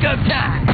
Go time!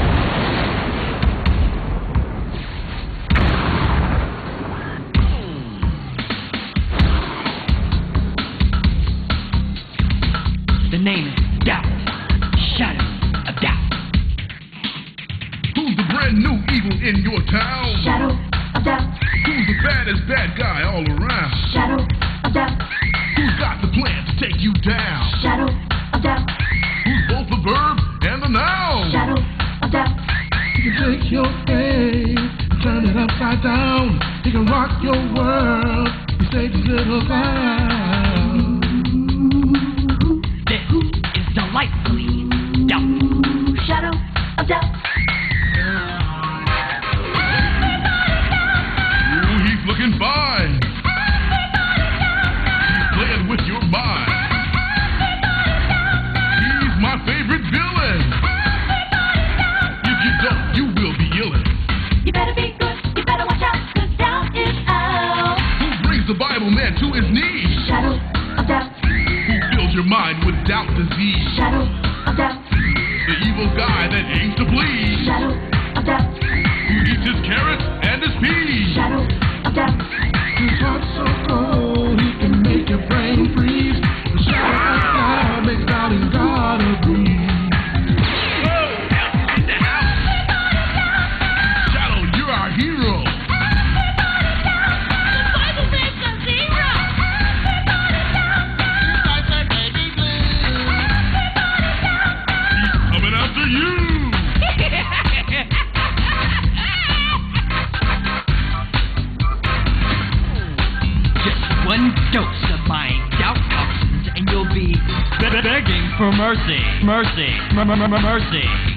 The name is Doubt. Shadow of Doubt. Who's the brand new evil in your town? Shadow of Doubt. Who's the baddest bad guy all around? Shadow of Doubt. Who's got the plan to take you down? Shadow of Doubt. Who's both the verb and the noun? Shadow of Doubt. He can take your faith and turn it upside down. He can rock your world. He saves his little clown. This is delightfully Doubt. Shadow of Doubt. Ooh, he's looking fine. He's playing with your mind. He's my favorite villain. If you don't, you will be illin'. You better be good, you better watch out, 'cause Doubt is out. Who brings the Bible man to his knees? Shadow of Doubt. Who fills your mind with doubt disease? Shadow of Doubt. The evil guy that aims to please. Shadow of Doubt. Who eats his carrots and his peas. Shadow of Doubt. His heart's so cold, he can make your brain freeze. The shadow of doubt makes doubt his God agree. Shadow, you're our hero. He's coming after you. Just one dose of my doubt toxins and you'll be begging for mercy. Mercy. Mercy.